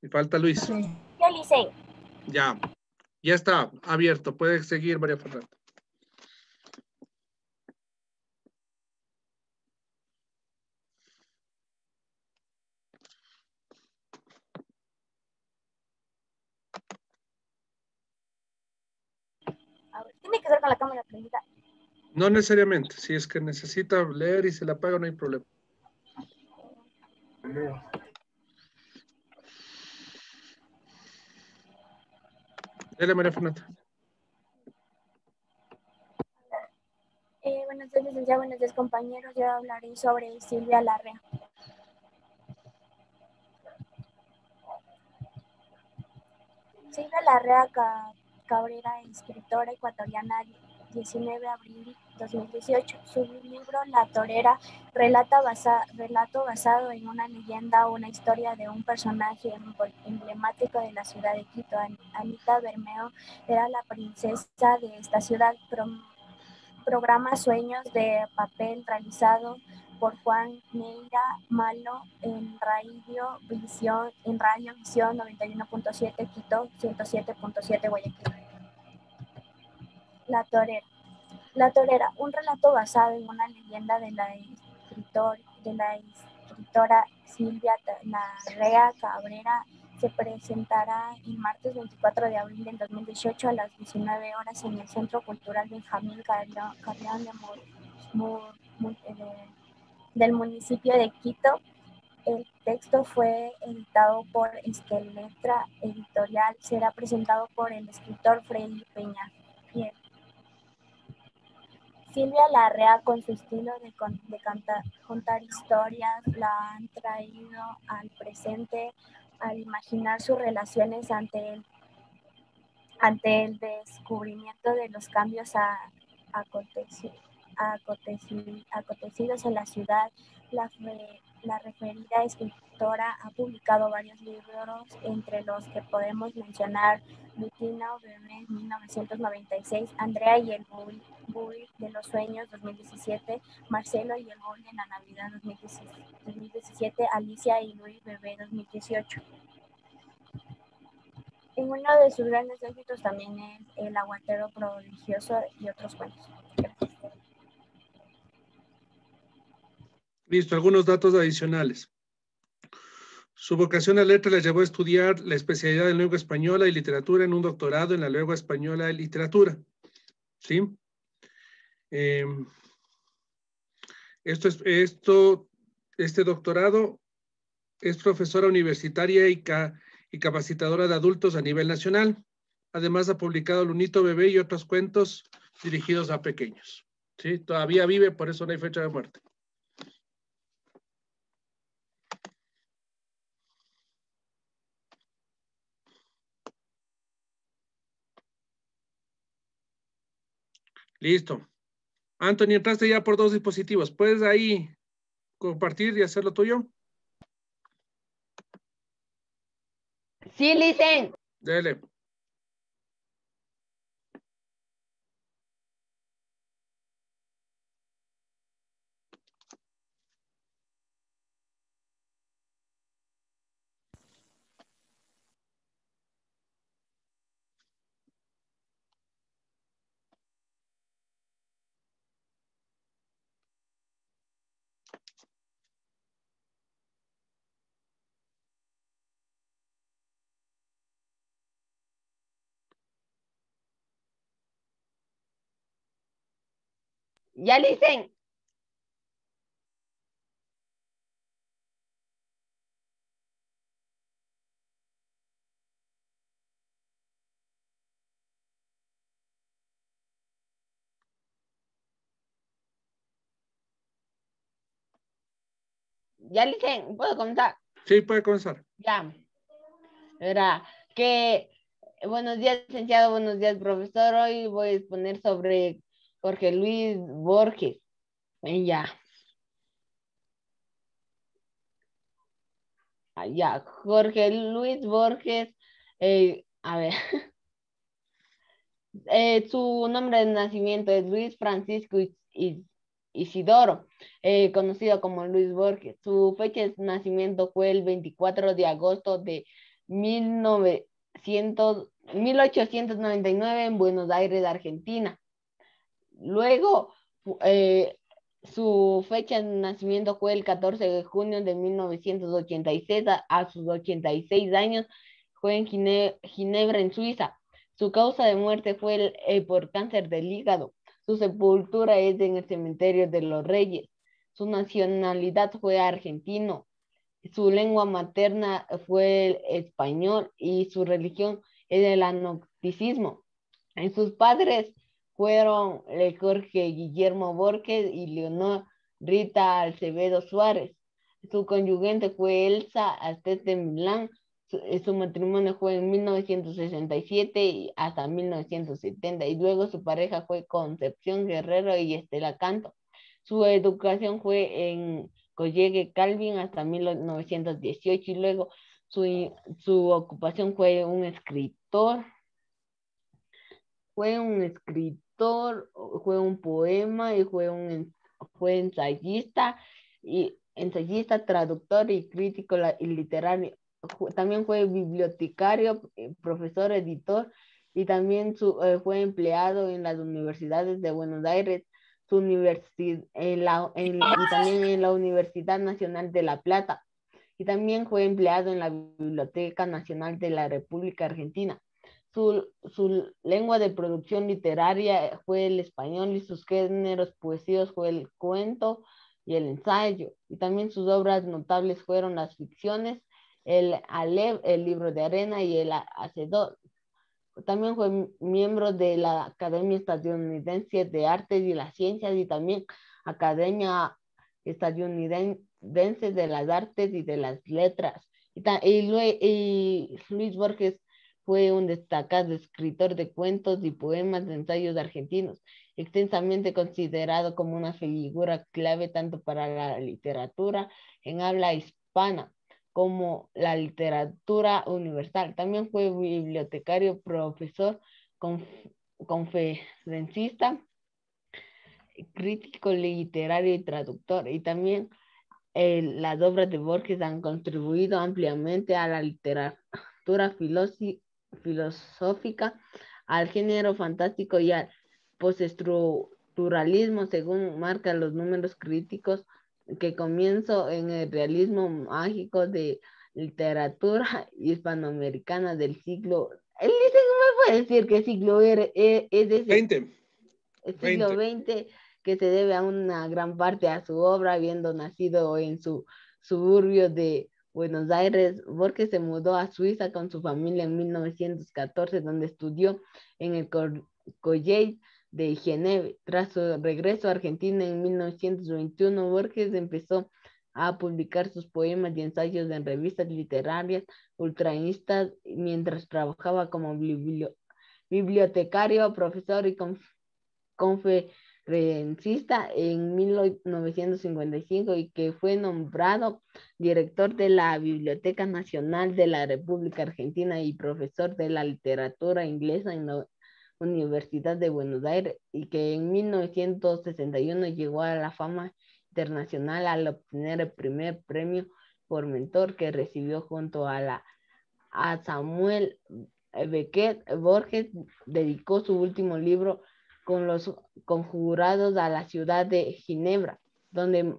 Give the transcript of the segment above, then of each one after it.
Y falta Luis. Yo, Licen. Ya. Ya está abierto. Puede seguir, María Fernanda. A ver, tiene que ser con la cámara prendida. No necesariamente. Si es que necesita leer y se la apaga, no hay problema. Dele, María Fernanda. Buenos días, licenciado. Buenos días, compañeros. Yo hablaré sobre Silvia Larrea. Silvia Larrea Cabrera, escritora ecuatoriana, 19 de abril 2018. Su libro La Torera relato basado en una leyenda, una historia de un personaje emblemático de la ciudad de Quito. Anita Bermeo era la princesa de esta ciudad. Programa Sueños de papel realizado por Juan Neira Malo en Radio Visión 91.7 Quito, 107.7 Guayaquil. La Torera. La Torera, un relato basado en una leyenda de la escritora Silvia Larrea Cabrera, se presentará el martes 24 de abril del 2018 a las 19 horas en el Centro Cultural Benjamín Carrión del municipio de Quito. El texto fue editado por Esqueletra Editorial. Será presentado por el escritor Freddy Peña Fiel. Silvia Larrea, con su estilo de contar historias, la han traído al presente al imaginar sus relaciones ante el descubrimiento de los cambios acontecidos en la ciudad. La referida escritora ha publicado varios libros, entre los que podemos mencionar Lutino Bebé, 1996, Andrea y el Bull de los Sueños, 2017, Marcelo y el Bull de la Navidad, 2017, Alicia y Luis Bebé, 2018. En uno de sus grandes éxitos también es El Aguatero Prodigioso y otros cuentos. Gracias. Listo, algunos datos adicionales. Su vocación a letra le llevó a estudiar la especialidad en lengua española y literatura en un doctorado en la lengua española y literatura. ¿Sí? Este doctorado es profesora universitaria y capacitadora de adultos a nivel nacional. Además ha publicado Lunito Bebé y otros cuentos dirigidos a pequeños. ¿Sí? Todavía vive, por eso no hay fecha de muerte. Listo. Anthony, entraste ya por 2 dispositivos. ¿Puedes ahí compartir y hacer lo tuyo? Sí, Licen. Dele. Ya, Licen. Ya, Licen, ¿puedo comenzar? Sí, puede comenzar. Ya. Verá, que buenos días, licenciado, buenos días, profesor. Hoy voy a exponer sobre Jorge Luis Borges. Ya. Ya, Jorge Luis Borges. A ver. Su nombre de nacimiento es Luis Francisco Isidoro, conocido como Luis Borges. Su fecha de nacimiento fue el 24 de agosto de 1899 en Buenos Aires, Argentina. Luego, su fecha de nacimiento fue el 14 de junio de 1986. A sus 86 años fue en Ginebra, en Suiza. Su causa de muerte fue por cáncer del hígado. Su sepultura es en el cementerio de los Reyes. Su nacionalidad fue argentino. Su lengua materna fue el español y su religión es el agnosticismo. Sus padres fueron Jorge Guillermo Borges y Leonor Rita Acevedo Suárez. Su conyugente fue Elsa Astés de Milán. Su matrimonio fue en 1967 y hasta 1970, y luego su pareja fue Concepción Guerrero y Estela Canto. Su educación fue en College Calvin hasta 1918, y luego su ocupación fue un escritor. Fue un escritor, fue un poema y fue ensayista, traductor y crítico literario. También fue bibliotecario, profesor, editor, y también fue empleado en las universidades de Buenos Aires, y también en la Universidad Nacional de La Plata, y también fue empleado en la Biblioteca Nacional de la República Argentina. Su lengua de producción literaria fue el español y sus géneros poesíos fue el cuento y el ensayo. Y también sus obras notables fueron las ficciones, el Aleph, el Libro de Arena y el Hacedor. También fue miembro de la Academia Estadounidense de Artes y las Ciencias y también Academia Estadounidense de las Artes y de las Letras. Y Luis Borges fue un destacado escritor de cuentos y poemas de ensayos argentinos, extensamente considerado como una figura clave tanto para la literatura en habla hispana como la literatura universal. También fue bibliotecario, profesor, conferencista, crítico literario y traductor. Y también las obras de Borges han contribuido ampliamente a la literatura filosófica, al género fantástico y al postestructuralismo, según marcan los números críticos que comienzo en el realismo mágico de literatura hispanoamericana del siglo. Él dice, ¿me puede decir qué siglo es ese? 20. El siglo XX, que se debe a una gran parte a su obra, habiendo nacido en su suburbio de Buenos Aires. Borges se mudó a Suiza con su familia en 1914, donde estudió en el College de Ginebra. Tras su regreso a Argentina en 1921, Borges empezó a publicar sus poemas y ensayos en revistas literarias ultraístas mientras trabajaba como bibliotecario, profesor y conferencista en 1955, y que fue nombrado director de la Biblioteca Nacional de la República Argentina y profesor de la literatura inglesa en la Universidad de Buenos Aires, y que en 1961 llegó a la fama internacional al obtener el primer premio por mentor que recibió junto a Samuel Beckett. Borges dedicó su último libro con los conjurados a la ciudad de Ginebra, donde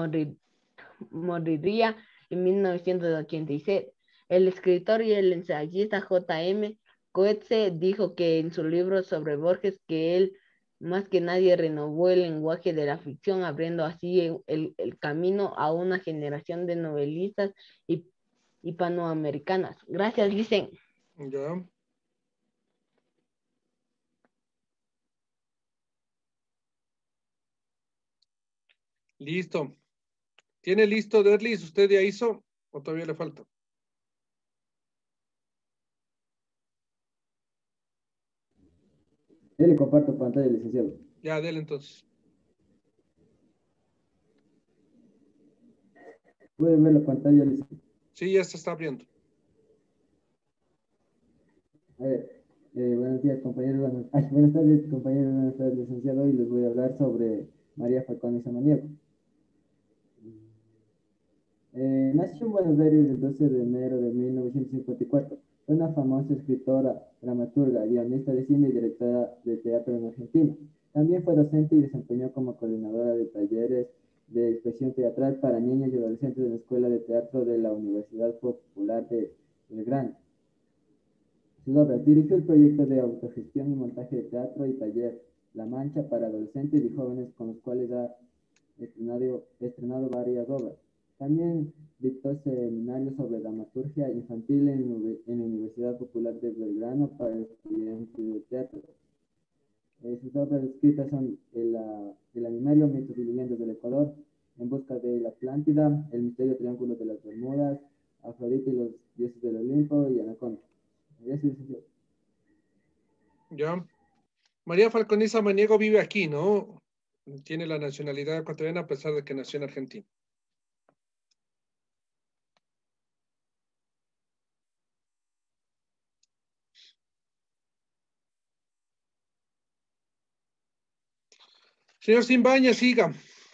moriría en 1986. El escritor y el ensayista J.M. Coetzee dijo que en su libro sobre Borges que él más que nadie renovó el lenguaje de la ficción, abriendo así el camino a una generación de novelistas hispanoamericanas. Gracias, dicen. Ya. Listo. ¿Tiene listo, Derlis? ¿Usted ya hizo o todavía le falta? Yo le comparto pantalla, licenciado. Ya, dele entonces. ¿Puede ver la pantalla, licenciado? Sí, ya se está abriendo. A ver, buenos días, compañeros. Buenas tardes, compañeros. Buenas tardes, licenciado. Hoy les voy a hablar sobre María Falcón y Samaniego. Nació en Buenos Aires el 12 de enero de 1954. Fue una famosa escritora, dramaturga, guionista de cine y directora de teatro en Argentina. También fue docente y desempeñó como coordinadora de talleres de expresión teatral para niños y adolescentes de la Escuela de Teatro de la Universidad Popular de Belgrano. Sus obras: dirigió el proyecto de autogestión y montaje de teatro y taller La Mancha para adolescentes y jóvenes, con los cuales ha estrenado varias obras. También dictó seminarios sobre dramaturgia infantil en la Universidad Popular de Belgrano para estudiantes de teatro. Sus obras escritas son El Animario, Mitos y Leyendas del Ecuador, En busca de la Atlántida, El misterio triángulo de las Bermudas, Afrodita y los dioses del Olimpo y Anaconda. Ya. María Falconiza Maniego vive aquí, ¿no? Tiene la nacionalidad ecuatoriana a pesar de que nació en Argentina. Señor Simbaña, siga.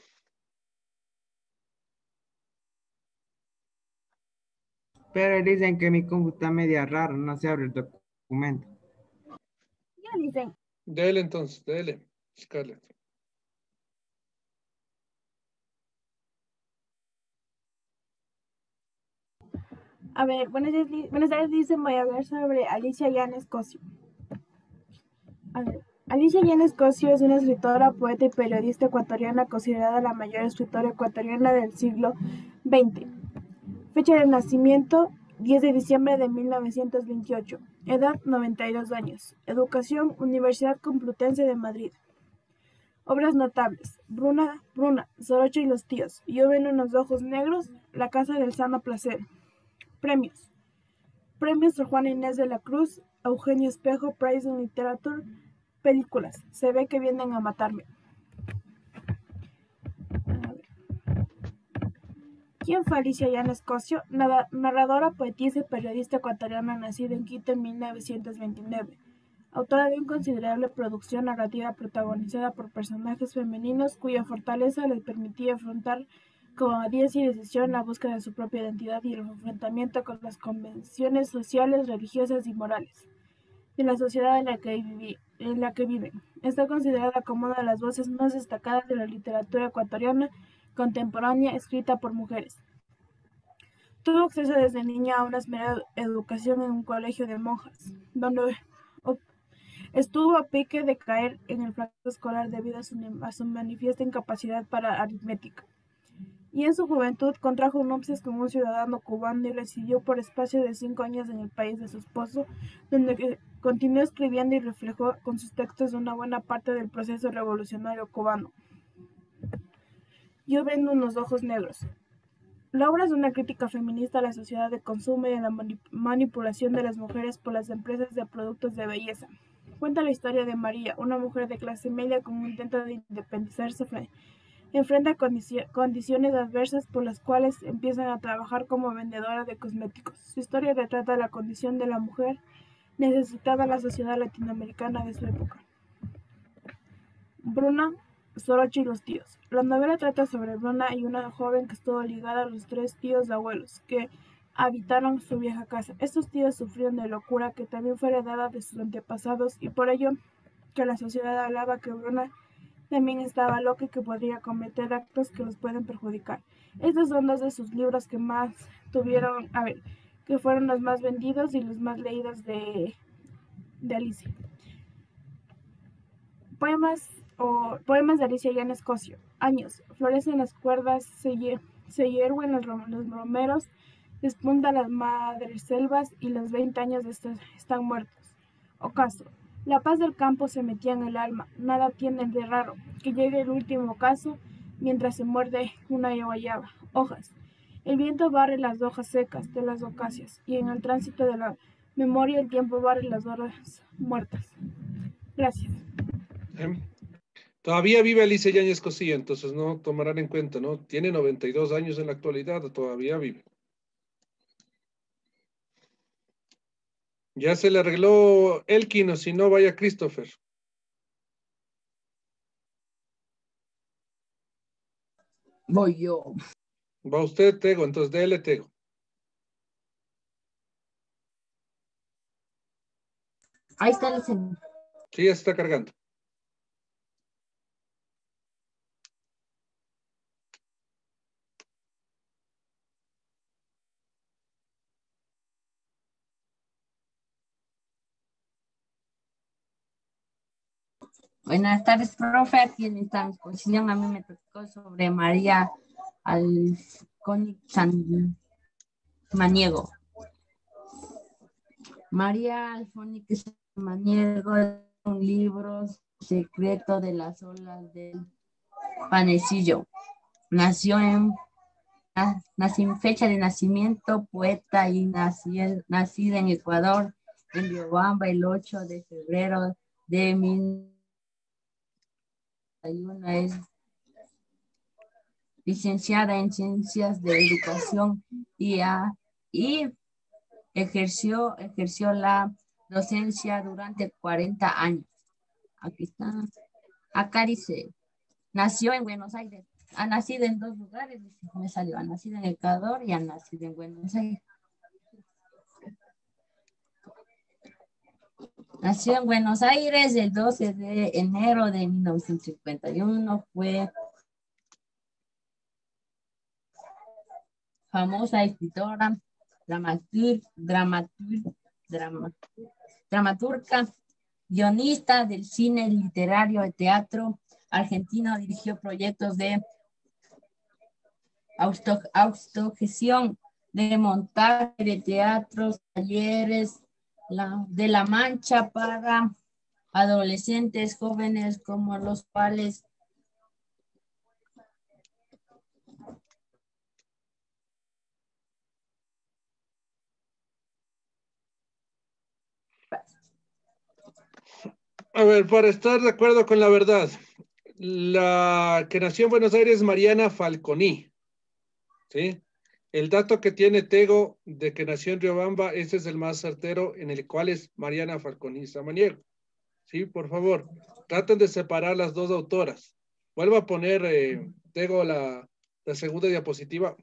Pero dicen que mi compu está media raro, no se abre el documento. Ya dicen. Dele entonces, dele, Scarlett. A ver, buenas tardes, dicen, voy a hablar sobre Alicia Yanes Cosio. A ver, Alicia Yanes Cosio es una escritora, poeta y periodista ecuatoriana considerada la mayor escritora ecuatoriana del siglo XX. Fecha de nacimiento: 10 de diciembre de 1928. Edad: 92 años. Educación: Universidad Complutense de Madrid. Obras notables: Bruna, Sorocho y los tíos, Yo ven unos ojos negros, La casa del sano placer. Premios: Premios Sor Juana Inés de la Cruz, Eugenio Espejo Prize in Literature. Películas: Se ve que vienen a matarme. ¿Quién fue Alicia Yanes Cosio? Narradora, poetisa y periodista ecuatoriana nacida en Quito en 1929. Autora de una considerable producción narrativa protagonizada por personajes femeninos cuya fortaleza les permitía afrontar con audiencia y decisión la búsqueda de su propia identidad y el enfrentamiento con las convenciones sociales, religiosas y morales de la sociedad en la que viven. Está considerada como una de las voces más destacadas de la literatura ecuatoriana contemporánea escrita por mujeres. Tuvo acceso desde niña a una esmerada educación en un colegio de monjas, donde estuvo a pique de caer en el fracaso escolar debido a su manifiesta incapacidad para aritmética. Y en su juventud contrajo nupcias con un ciudadano cubano y residió por espacio de 5 años en el país de su esposo, donde continuó escribiendo y reflejó con sus textos una buena parte del proceso revolucionario cubano. Yo vendo unos ojos negros. La obra es una crítica feminista a la sociedad de consumo y a la manipulación de las mujeres por las empresas de productos de belleza. Cuenta la historia de María, una mujer de clase media con un intento de independizarse. Enfrenta condiciones adversas por las cuales empiezan a trabajar como vendedora de cosméticos. Su historia retrata la condición de la mujer necesitada en la sociedad latinoamericana de su época. Bruna, Sorocho y los tíos. La novela trata sobre Bruna y una joven que estuvo ligada a los 3 tíos abuelos que habitaron su vieja casa. Estos tíos sufrieron de locura que también fue heredada de sus antepasados y por ello que la sociedad hablaba que Bruna también estaba loca y que podría cometer actos que los pueden perjudicar. Estos son 2 de sus libros que más tuvieron, que fueron los más vendidos y los más leídos de Alicia. Poemas de Alicia Yanes Cosio. Años: florecen las cuerdas, se hierven los romeros, despunta las madreselvas y los 20 años están muertos. Ocaso: la paz del campo se metía en el alma, nada tiene de raro, que llegue el último ocaso, mientras se muerde una guayaba. Hojas: el viento barre las hojas secas de las acacias, y en el tránsito de la memoria el tiempo barre las horas muertas. Gracias. Todavía vive Alicia Yáñez Cosío, entonces no tomarán en cuenta, ¿no? Tiene 92 años en la actualidad, todavía vive. Ya se le arregló Elkin, o si no, vaya Christopher. Voy yo. Va usted, Tego, entonces dele, Tego. Ahí está el licenciado. Sí, ya se está cargando. Buenas tardes, profe. Aquí en esta exposición a mí me tocó sobre María Alcónic Samaniego. María Alcónic Samaniego es un libro secreto de las olas del panecillo. Nació en fecha de nacimiento, poeta y nacida en Ecuador, en Riobamba, el 8 de febrero de 1991. Es licenciada en Ciencias de Educación y ejerció la docencia durante 40 años. Aquí está. Acá dice, nació en Buenos Aires. Ha nacido en dos lugares, me salió. Ha nacido en Ecuador y ha nacido en Buenos Aires. Nació en Buenos Aires el 12 de enero de 1951. Fue famosa escritora, dramaturga, guionista del cine literario y teatro argentino. Dirigió proyectos de autogestión, de montaje de teatros, talleres de La Mancha para adolescentes jóvenes, como los cuales A ver, para estar de acuerdo con la verdad, la que nació en Buenos Aires es Mariana Falconi, ¿sí? El dato que tiene Tego de que nació en Riobamba, ese es el más certero, en el cual es Mariana Falconi Samaniego. Sí, por favor, traten de separar las dos autoras. Vuelvo a poner, Tego, la segunda diapositiva.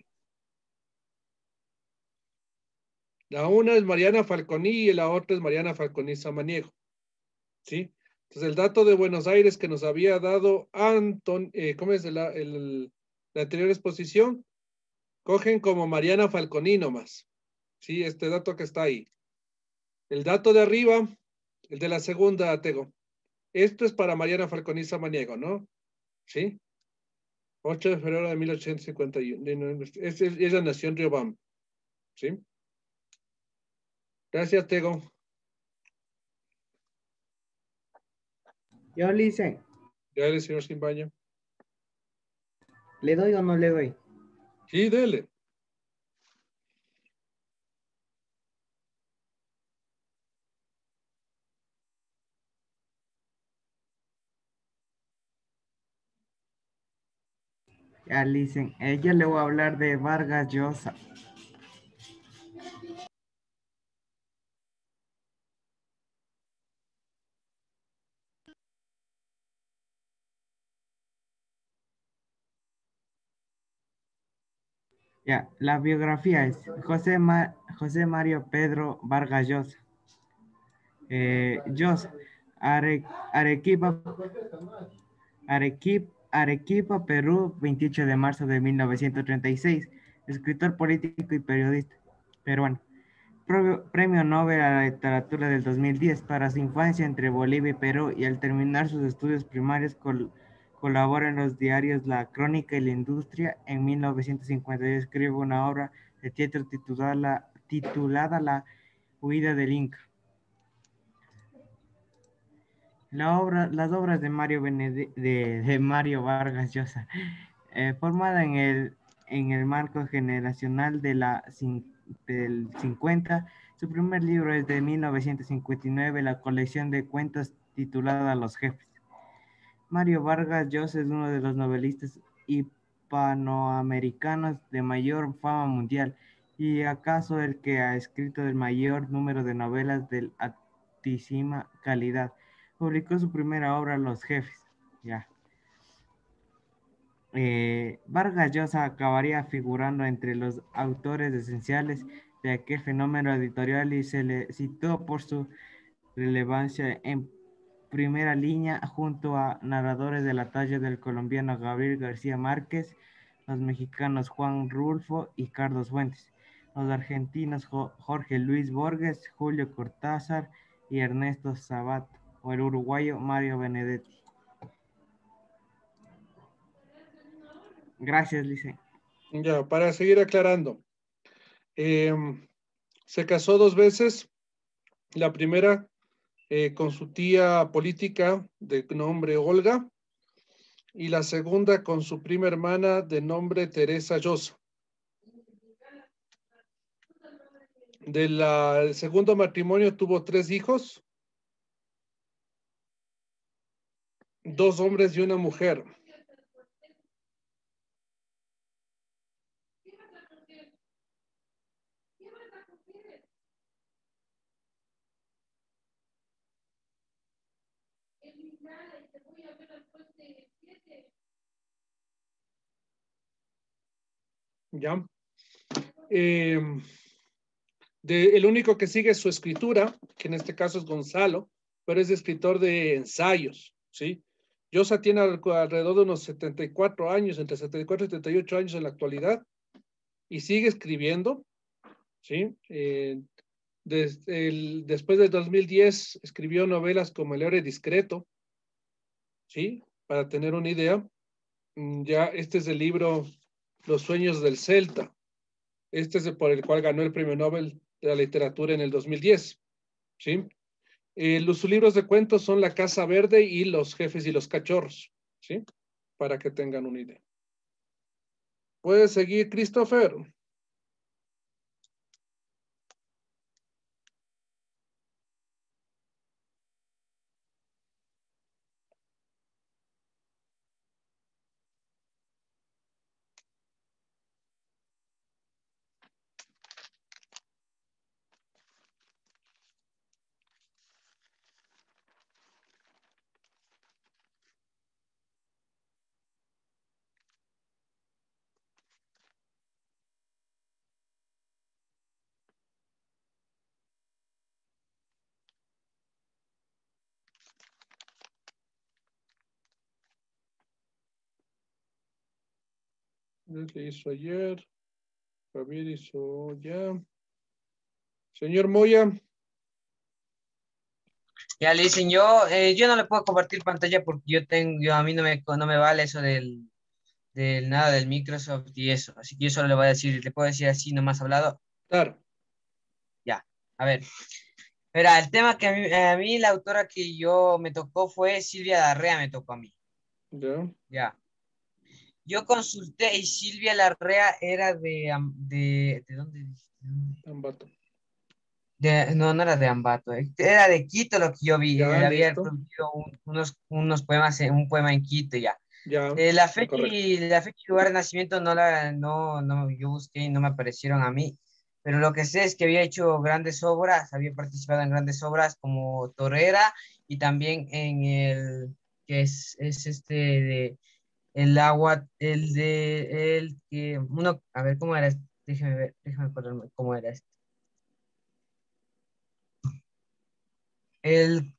La una es Mariana Falconi y la otra es Mariana Falconi Samaniego. ¿Sí? Entonces, el dato de Buenos Aires que nos había dado ¿cómo es la anterior exposición? Cogen como Mariana Falconi nomás. Sí, este dato que está ahí. El dato de arriba, el de la segunda, Tego. Esto es para Mariana Falconi Samaniego, ¿no? ¿Sí? 8 de febrero de 1851. Ella nació en Riobamba. ¿Sí? Gracias, Tego. Yo, Lice, Dale, señor Simbaña. ¿le doy o no le doy? Sí, dele. Ya, Lice, yo le voy a hablar de Vargas Llosa. Ya, la biografía es José Mario Pedro Vargas Llosa. Llosa, Arequipa, Arequipa, Perú, 28 de marzo de 1936. Escritor político y periodista peruano. Premio Nobel a la Literatura del 2010 para su infancia entre Bolivia y Perú, y al terminar sus estudios primarios colabora en los diarios La Crónica y La Industria. En 1952 escribe una obra de teatro titulada La huida del Inca. Las obras de Mario Vargas Llosa, formada en el marco generacional del 50. Su primer libro es de 1959, la colección de cuentos titulada Los Jefes. Mario Vargas Llosa es uno de los novelistas hispanoamericanos de mayor fama mundial, y acaso el que ha escrito el mayor número de novelas de altísima calidad. Publicó su primera obra, Los Jefes. Ya. Vargas Llosa acabaría figurando entre los autores esenciales de aquel fenómeno editorial y se le citó por su relevancia en primera línea junto a narradores de la talla del colombiano Gabriel García Márquez, los mexicanos Juan Rulfo y Carlos Fuentes, los argentinos Jorge Luis Borges, Julio Cortázar y Ernesto Sabato, o el uruguayo Mario Benedetti. Gracias, Lice. Ya, para seguir aclarando. Se casó 2 veces. La primera con su tía política de nombre Olga y la segunda con su prima hermana de nombre Teresa Llosa. Del segundo matrimonio tuvo 3 hijos, 2 hombres y una mujer. ¿Ya? El único que sigue su escritura, que en este caso es Gonzalo, pero es escritor de ensayos, ¿sí? Llosa tiene alrededor de unos 74 años, entre 74 y 78 años en la actualidad, y sigue escribiendo, ¿sí? Después del 2010 escribió novelas como El héroe discreto, ¿sí? Para tener una idea, ya este es el libro Los sueños del Celta. Este es el por el cual ganó el Premio Nobel de la Literatura en el 2010, ¿sí? Sus libros de cuentos son La Casa Verde y Los jefes y los cachorros, ¿sí? Para que tengan una idea. ¿Puede seguir, Christopher? ¿Qué hizo ayer? Javier hizo ya. Señor Moya. Ya le dicen yo no le puedo compartir pantalla porque a mí no me vale eso del nada del Microsoft y eso. Así que yo solo le voy a decir, le puedo decir así nomás hablado. Claro. Ya, a ver. Verá, el tema que a mí la autora que yo me tocó fue Silvia Larrea, me tocó a mí. Ya. Ya. Yo consulté y Silvia Larrea era ¿de dónde? Ambato. No, no era de Ambato, era de Quito lo que yo vi. Ya, Había listo. producido unos poemas, un poema en Quito ya. Ya. Correcto. La fecha y lugar de nacimiento no, yo busqué y no me aparecieron a mí. Pero lo que sé es que había hecho grandes obras, había participado en grandes obras como Torera y también en que es este de el agua, el que, uno, a ver cómo era, déjeme ver, déjame acordarme cómo era este. El,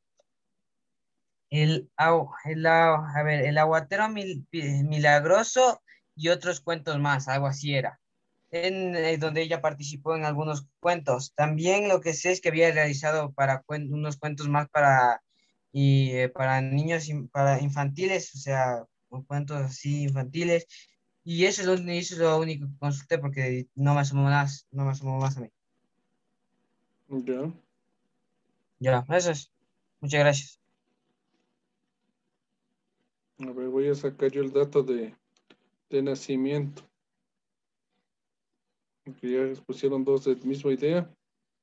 a ver, el aguatero milagroso y otros cuentos más, algo así era. Donde ella participó en algunos cuentos. También lo que sé es que había realizado unos cuentos más para niños, para infantiles, o sea, cuentos así infantiles. Y eso es lo único que consulté porque no me asomó más, no me asomó más a mí. Ya. Ya, eso es. Muchas gracias. A ver, voy a sacar yo el dato de nacimiento. Porque ya les pusieron 2 de la misma idea.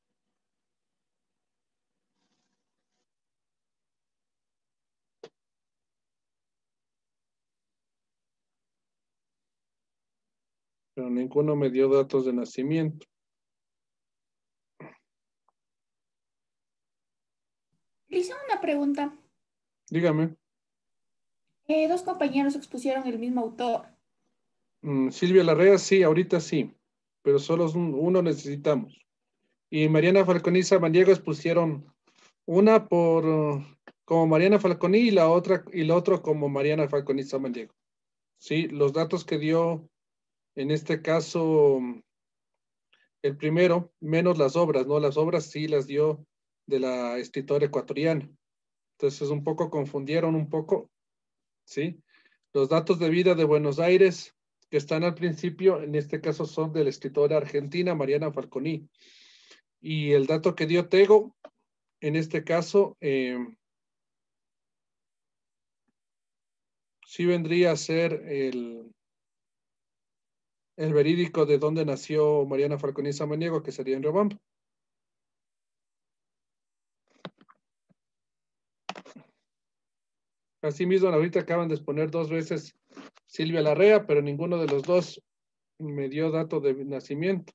Pero ninguno me dio datos de nacimiento. Le hice una pregunta. Dígame. 2 compañeros expusieron el mismo autor. Silvia Larrea, sí, ahorita sí, pero solo uno necesitamos. Y Mariana Falconi y Samaniego pusieron una por como Mariana Falconi y la otra y la otra como Mariana Falconi Samaniego. Sí, los datos que dio en este caso el primero, menos las obras, ¿no? Las obras sí las dio de la escritora ecuatoriana. Entonces un poco confundieron un poco, ¿sí? Los datos de vida de Buenos Aires que están al principio, en este caso son de la escritora argentina Mariana Falconi. Y el dato que dio Tego, en este caso, sí vendría a ser el verídico de dónde nació Mariana Falconi Samaniego, que sería en Riobamba. Asimismo, ahorita acaban de exponer dos veces Silvia Larrea, pero ninguno de los dos me dio dato de nacimiento.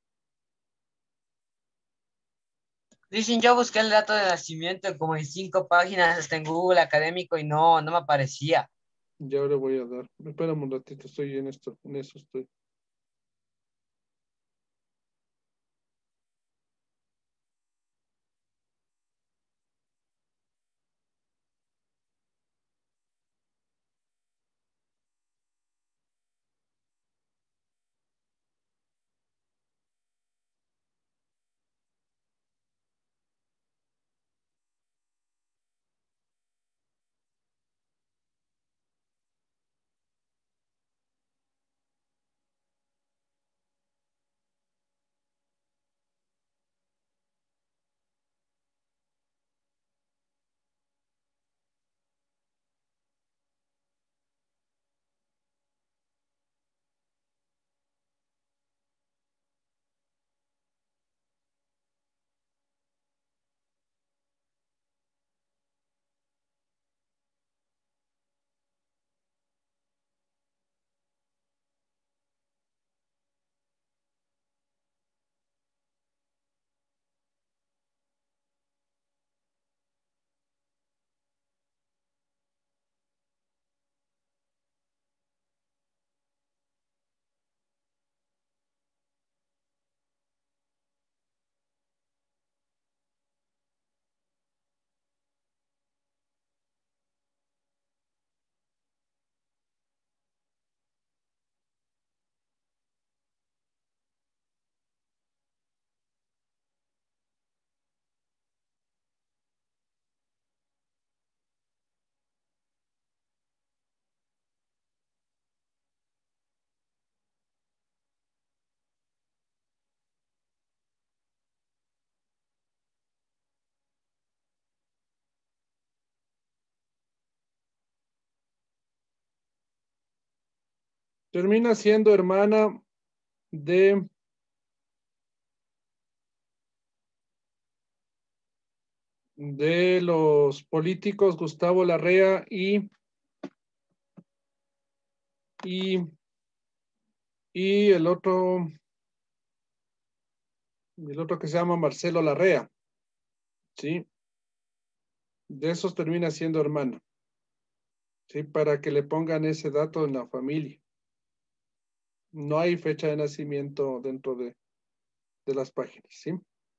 Dicen, yo busqué el dato de nacimiento como en 5 páginas hasta en Google Académico y no me aparecía. Ya le voy a dar. Espérame un ratito, estoy en esto, en eso estoy. Termina siendo hermana de los políticos Gustavo Larrea y el otro que se llama Marcelo Larrea, ¿sí? De esos termina siendo hermana, ¿sí? Para que le pongan ese dato en la familia. No hay fecha de nacimiento dentro de las páginas, ¿sí?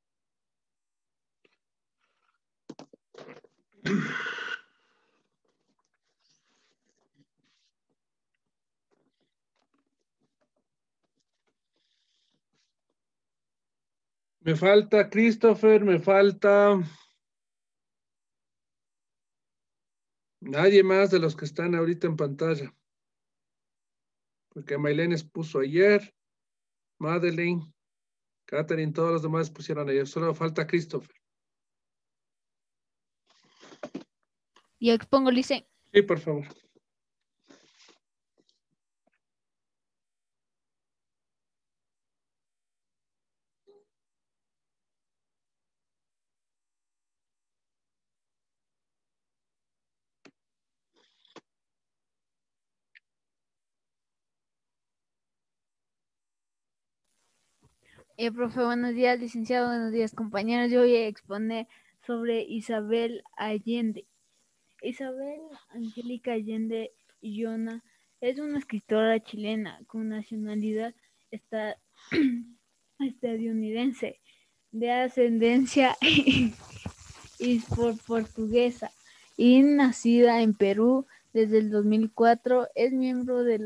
Me falta Christopher, me falta nadie más de los que están ahorita en pantalla. Porque Maylene puso ayer, Madeleine, Catherine, todos los demás pusieron ayer. Solo falta Christopher. Yo expongo, Lice. Sí, por favor. Profe, buenos días, licenciado, buenos días, compañeros. Yo voy a exponer sobre Isabel Allende. Isabel Angélica Allende Llona Es una escritora chilena con nacionalidad estadounidense de ascendencia portuguesa y nacida en Perú desde el 2004. Es miembro de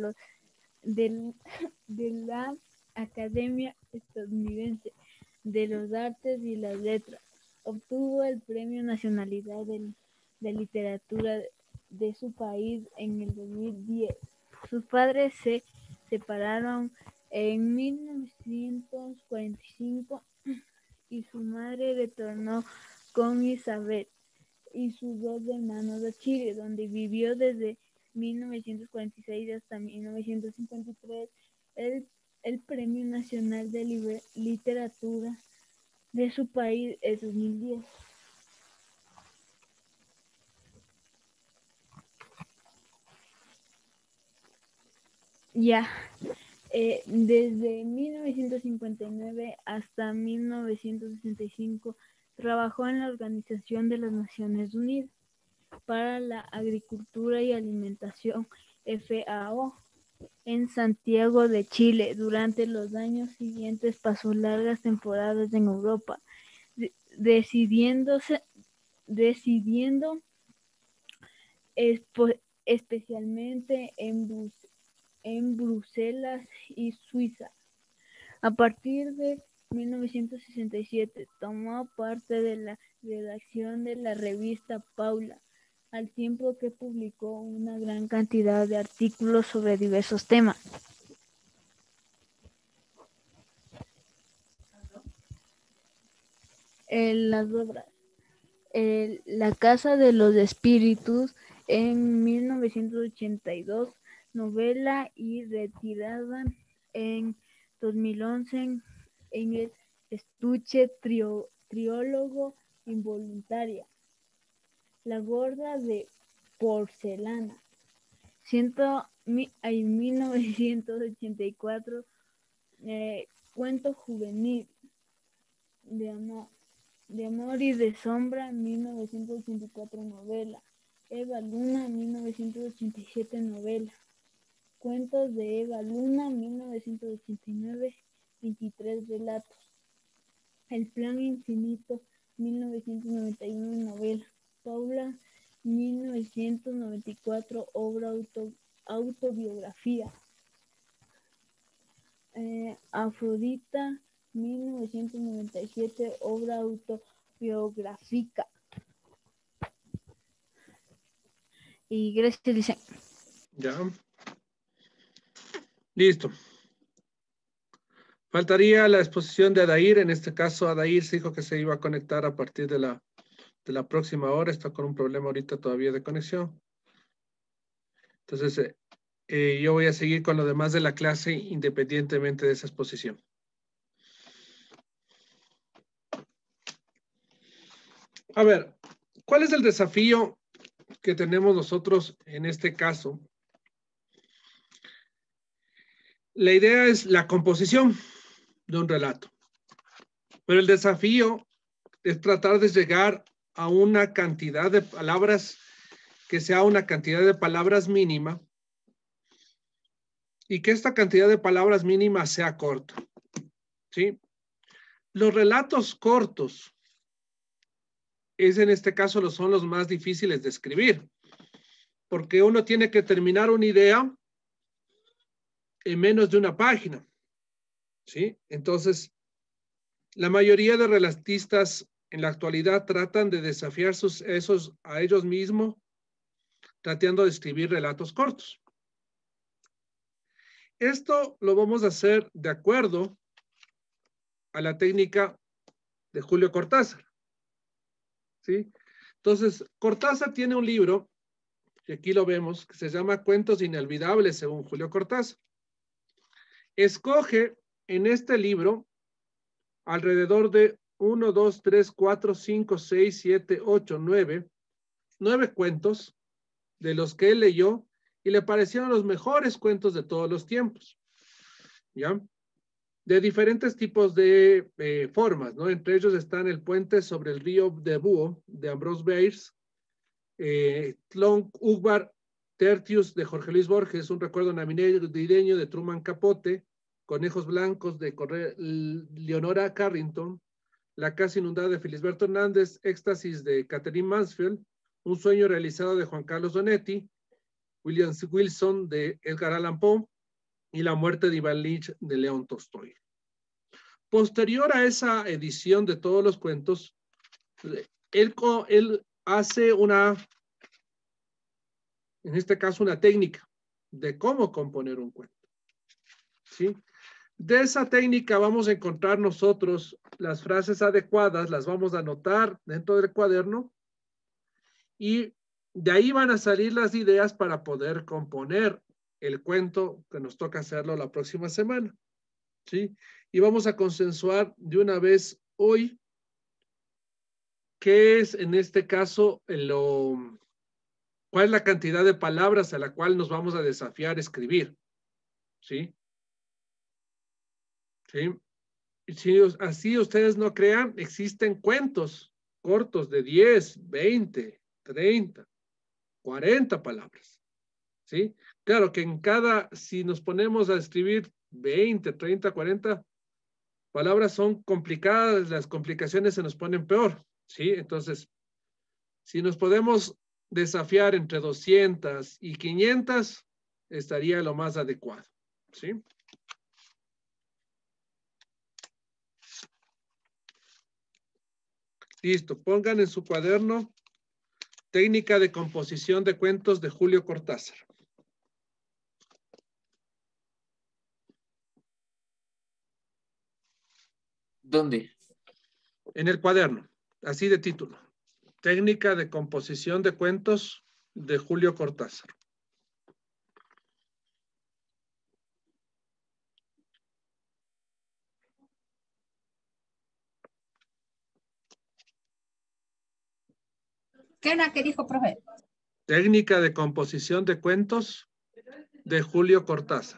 la Academia Estadounidense de los Artes y las Letras. Obtuvo el Premio Nacionalidad de Literatura de su país en el 2010. Sus padres se separaron en 1945 y su madre retornó con Isabel y sus dos hermanos a Chile, donde vivió desde 1946 hasta 1953. El Premio Nacional de Literatura de su país es 2010. Desde 1959 hasta 1965 trabajó en la Organización de las Naciones Unidas para la Agricultura y Alimentación, FAO, en Santiago de Chile. Durante los años siguientes pasó largas temporadas en Europa, decidiendo especialmente en Bruselas y Suiza. A partir de 1967 tomó parte de la redacción de la revista Paula, al tiempo que publicó una gran cantidad de artículos sobre diversos temas. Las obras. La Casa de los Espíritus en 1982, novela, y retirada en 2011 en el estuche Triólogo Involuntaria. La Gorda de Porcelana, en 1984, cuento juvenil de amor y de sombra, 1984, novela. Eva Luna, 1987, novela. Cuentos de Eva Luna, 1989, 23 relatos. El Plan Infinito, 1991, novela. Paula, 1994, obra autobiografía. Afrodita, 1997, obra autobiográfica. Y gracias, Lisa. Ya. Listo. Faltaría la exposición de Adair. En este caso, Adair se dijo que se iba a conectar a partir de la próxima hora. Está con un problema ahorita todavía de conexión. Entonces, yo voy a seguir con lo demás de la clase independientemente de esa exposición. A ver, ¿cuál es el desafío que tenemos nosotros en este caso? La idea es la composición de un relato, pero el desafío es tratar de llegar a una cantidad de palabras que sea una cantidad de palabras mínima y que esta cantidad de palabras mínima sea corta, ¿sí? Los relatos cortos en este caso son los más difíciles de escribir, porque uno tiene que terminar una idea en menos de una página, ¿sí? Entonces, la mayoría de relatistas en la actualidad tratan de desafiar a ellos mismos, tratando de escribir relatos cortos. Esto lo vamos a hacer de acuerdo a la técnica de Julio Cortázar, ¿sí? Entonces, Cortázar tiene un libro, que aquí lo vemos, que se llama Cuentos Inolvidables, según Julio Cortázar. Escoge en este libro alrededor de 1, 2, 3, 4, 5, 6, 7, 8, 9 cuentos de los que él leyó y le parecieron los mejores cuentos de todos los tiempos, ¿ya? De diferentes tipos de formas, ¿no? Entre ellos están El puente sobre el río de Búho, de Ambrose Bierce, Tlön Uqbar Tertius de Jorge Luis Borges, Un recuerdo navideño de Truman Capote, Conejos blancos de Leonora Carrington, La casa inundada de Felisberto Hernández, Éxtasis de Catherine Mansfield, Un sueño realizado de Juan Carlos Donetti, William Wilson de Edgar Allan Poe y La muerte de Iván Lynch de León Tolstoy. Posterior a esa edición de todos los cuentos, él hace en este caso una técnica de cómo componer un cuento. ¿Sí? De esa técnica vamos a encontrar nosotros las frases adecuadas, las vamos a anotar dentro del cuaderno y de ahí van a salir las ideas para poder componer el cuento que nos toca hacerlo la próxima semana. ¿Sí? Y vamos a consensuar de una vez hoy qué es en este caso cuál es la cantidad de palabras a la cual nos vamos a desafiar a escribir. ¿Sí? ¿Sí? Si así ustedes no crean, existen cuentos cortos de 10, 20, 30, 40 palabras. ¿Sí? Claro que si nos ponemos a escribir 20, 30, 40 palabras son complicadas, las complicaciones se nos ponen peor. ¿Sí? Entonces, si nos podemos desafiar entre 200 y 500, estaría lo más adecuado. ¿Sí? Listo, pongan en su cuaderno Técnica de composición de cuentos de Julio Cortázar. ¿Dónde? En el cuaderno, así de título. Técnica de composición de cuentos de Julio Cortázar. ¿Qué era que dijo, profe? Técnica de composición de cuentos de Julio Cortázar.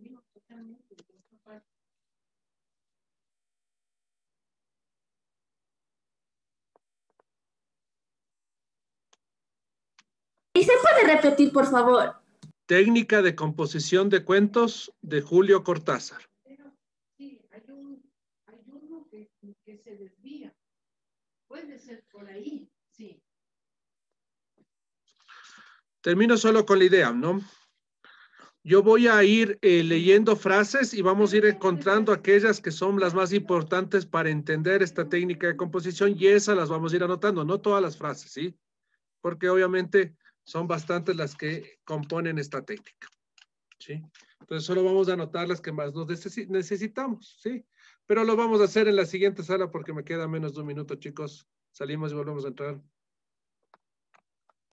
¿Y se puede repetir, por favor? Técnica de composición de cuentos de Julio Cortázar. Sí, hay uno que se desvía. Puede ser por ahí, sí. Termino solo con la idea, ¿no? Yo voy a ir leyendo frases y vamos a ir encontrando aquellas que son las más importantes para entender esta técnica de composición y esas las vamos a ir anotando, no todas las frases, ¿sí? Porque obviamente son bastantes las que componen esta técnica, ¿sí? Entonces solo vamos a anotar las que más nos necesitamos, ¿sí? Pero lo vamos a hacer en la siguiente sala porque me queda menos de un minuto, chicos. Salimos y volvemos a entrar.